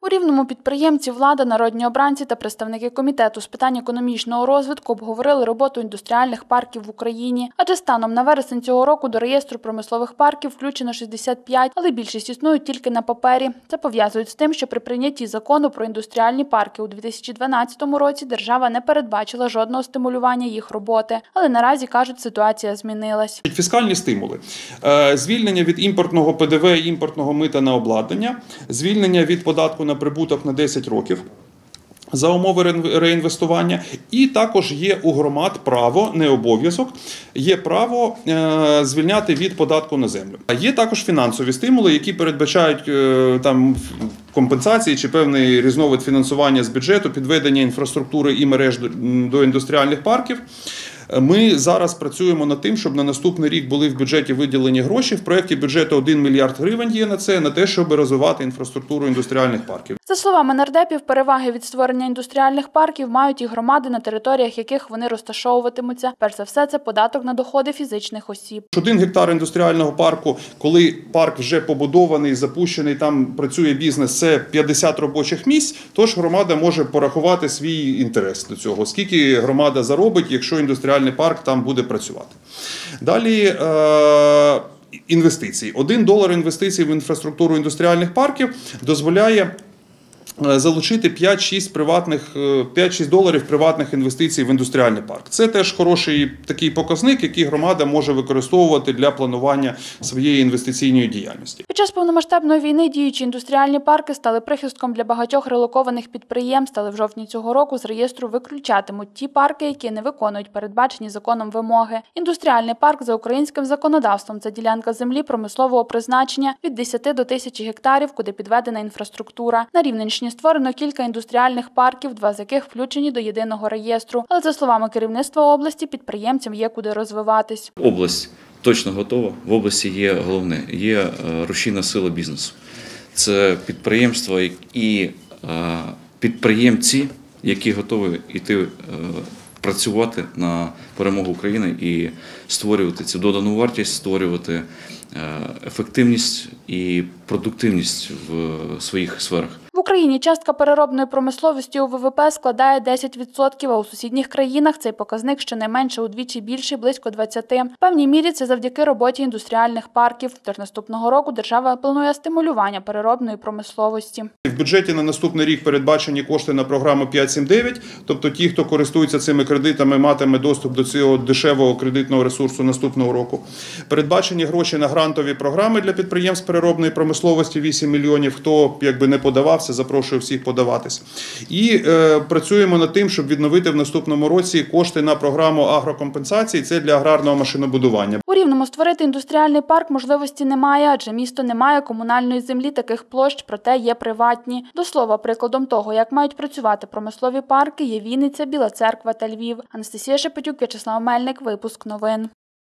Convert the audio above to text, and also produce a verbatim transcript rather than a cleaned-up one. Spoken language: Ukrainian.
У Рівному підприємці, влада, народні обранці та представники комітету з питань економічного розвитку обговорили роботу індустріальних парків в Україні. Адже станом на вересень цього року до реєстру промислових парків включено шістдесят п'ять, але більшість існують тільки на папері. Це пов'язують з тим, що при прийнятті закону про індустріальні парки у дві тисячі дванадцятому році держава не передбачила жодного стимулювання їх роботи. Але наразі, кажуть, ситуація змінилась. Фіскальні стимули. Звільнення від імпортного Пе Де Ве, імпортного мита на обладнання, звільнення від податку на прибуток на десять років за умови реінвестування. І також є у громад право, не обов'язок, є право е, звільняти від податку на землю. А є також фінансові стимули, які передбачають е, там компенсації чи певний різновид фінансування з бюджету, підведення інфраструктури і мереж до, до індустріальних парків. Ми зараз працюємо над тим, щоб на наступний рік були в бюджеті виділені гроші. В проєкті бюджету один мільярд гривень є на це, на те, щоб розвивати інфраструктуру індустріальних парків. За словами нардепів, переваги від створення індустріальних парків мають і громади, на територіях яких вони розташовуватимуться. Перш за все, це податок на доходи фізичних осіб. Один гектар індустріального парку, коли парк вже побудований, запущений, там працює бізнес, це п'ятдесят робочих місць, тож громада може порахувати свій інтерес до цього. Скільки громада заробить, якщо індустріальний парк там буде працювати. Далі е, інвестиції. Один долар інвестицій в інфраструктуру індустріальних парків дозволяє залучити п'ять-шість приватних, п'ять-шість доларів приватних інвестицій в індустріальний парк. Це теж хороший такий показник, який громада може використовувати для планування своєї інвестиційної діяльності. Під час повномасштабної війни діючі індустріальні парки стали прихистком для багатьох релокованих підприємств, але в жовтні цього року з реєстру виключатимуть ті парки, які не виконують передбачені законом вимоги. Індустріальний парк за українським законодавством – це ділянка землі промислового призначення від десяти до тисячі гектарів, куди підведена інфраструктура. На Рівненщині створено кілька індустріальних парків, два з яких включені до єдиного реєстру. Але, за словами керівництва області, підприємцям є куди розвиватись. Область точно готова. В області є головне – є рушійна сила бізнесу. Це підприємства і підприємці, які готові йти працювати на перемогу України і створювати цю додану вартість, створювати ефективність і продуктивність в своїх сферах. В Україні частка переробної промисловості у Ве Ве Пе складає десять відсотків, а у сусідніх країнах цей показник щонайменше удвічі більший – близько двадцяти відсотків. В певній мірі це завдяки роботі індустріальних парків. Тож наступного року держава планує стимулювання переробної промисловості. В бюджеті на наступний рік передбачені кошти на програму п'ять сім дев'ять, тобто ті, хто користується цими кредитами, матиме доступ до цього дешевого кредитного ресурсу наступного року. Передбачені гроші на грантові програми для підприємств переробної промисловості – вісім мільйонів, хто якби не подавався, запрошую всіх подаватись. І е, працюємо над тим, щоб відновити в наступному році кошти на програму агрокомпенсації, це для аграрного машинобудування. У Рівному створити індустріальний парк можливості немає, адже місто не має комунальної землі таких площ, проте є приватні. До слова, прикладом того, як мають працювати промислові парки, є Вінниця, Біла Церква та Львів. Анастасія Шепетюк, В'ячеслав Мельник, випуск новин.